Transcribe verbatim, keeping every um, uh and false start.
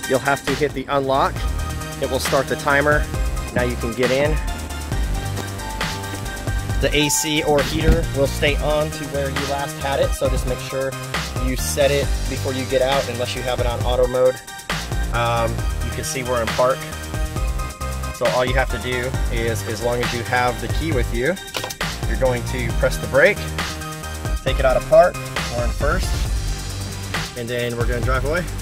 you'll have to hit the unlock. It will start the timer. Now you can get in. The A C or heater will stay on to where you last had it, so just make sure you set it before you get out, unless you have it on auto mode. Um, you can see we're in park. So all you have to do is, as long as you have the key with you, you're going to press the brake, take it out of park, we're in first, and then we're going to drive away.